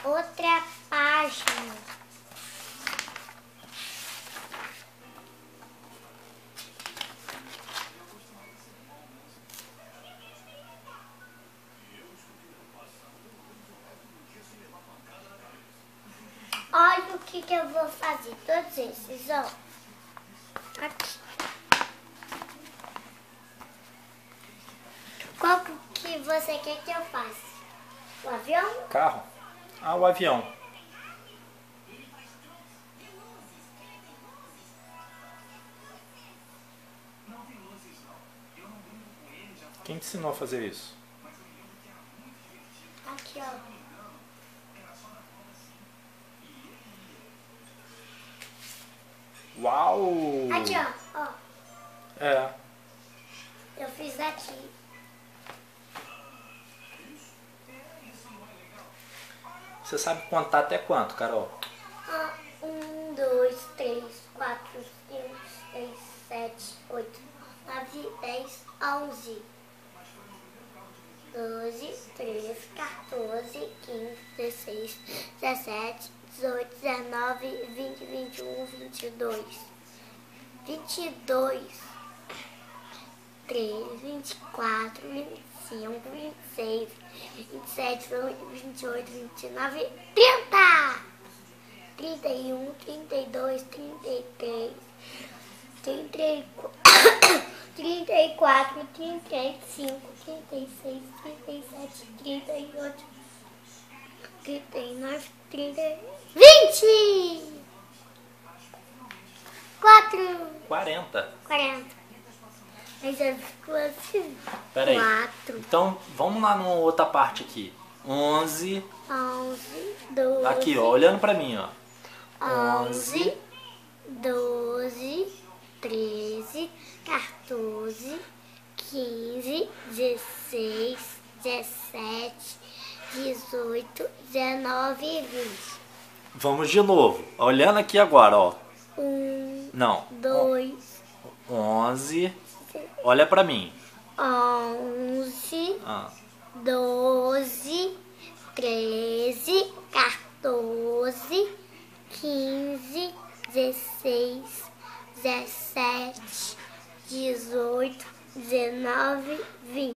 outra página. Olha o que eu vou fazer, todos esses, ó. Aqui. Qual que você quer que eu faça? O avião? Carro. Ah, o avião. Quem te ensinou a fazer isso? Aqui, ó. Uau! Aqui, ó. Ó. É. Eu fiz aqui. Você sabe contar até quanto, Carol? 1, 2, 3, 4, 5, 6, 7, 8, 9, 10, 11, 12, 13, 14, 15, 16, 17, 18, 19, 20, 21, 22, 22, 3, 24, 25, 26, 27, 28, 29, 30! 31, 32, 33, 34, 34, 35, 36, 37, 38, 39, 30, 20! 4, 40. 40. Aí já ficou assim. Pera aí. 4, Então, vamos lá numa outra parte aqui. 11. 11, 12. Aqui, ó, olhando pra mim, ó. 11, 12, 13, 14, 15, 16, 17, 18, 19 e 20. Vamos de novo. Olhando aqui agora, ó. 1, Não. 2, 11. Olha pra mim. 11, Ah. 12, 13, 14, 15, 16, 17, 18, 19, 20.